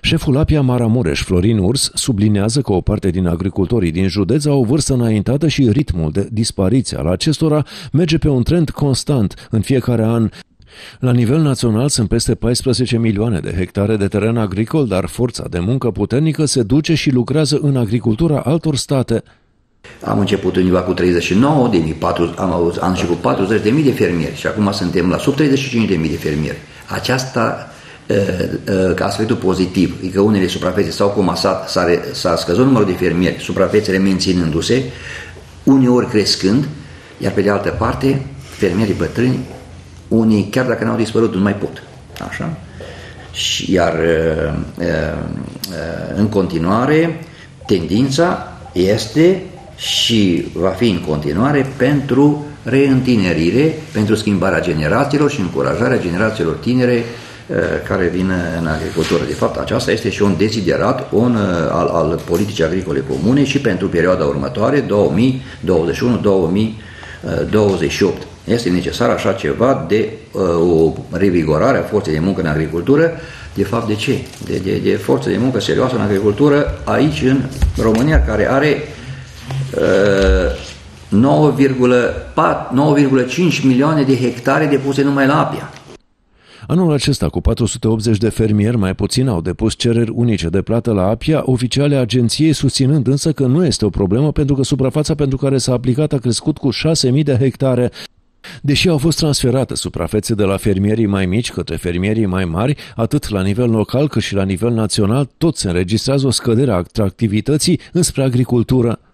Șeful Apia Maramureș, Florin Urs, sublinează că o parte din agricultorii din județ au o vârstă înaintată și ritmul de dispariție al acestora merge pe un trend constant în fiecare an. La nivel național sunt peste 14 milioane de hectare de teren agricol, dar forța de muncă puternică se duce și lucrează în agricultura altor state. Am început undeva cu 39.000, am început cu 40.000 de fermieri și acum suntem la sub 35.000 de fermieri. Aceasta ca aspectul pozitiv, e că unele suprafețe s-au comasat, s-a scăzut numărul de fermieri, suprafețele menținându-se, uneori crescând, iar pe de altă parte, fermierii bătrâni, unii chiar dacă n-au dispărut, nu mai pot. Așa? Iar în continuare, tendința este și va fi în continuare pentru reîntinerire, pentru schimbarea generațiilor și încurajarea generațiilor tinere care vin în agricultură. De fapt, aceasta este și un deziderat al politicii agricole comune și pentru perioada următoare, 2021-2028. Este necesar așa ceva de o revigorare a forței de muncă în agricultură. De fapt, de ce? De forță de muncă serioasă în agricultură aici în România, care are 9,5 milioane de hectare depuse numai la Apia. Anul acesta, cu 480 de fermieri, mai puțin au depus cereri unice de plată la Apia, oficiale agenției susținând însă că nu este o problemă pentru că suprafața pentru care s-a aplicat a crescut cu 6.000 de hectare. Deși au fost transferate suprafețe de la fermierii mai mici către fermierii mai mari, atât la nivel local cât și la nivel național, tot se înregistrează o scădere a atractivității înspre agricultură.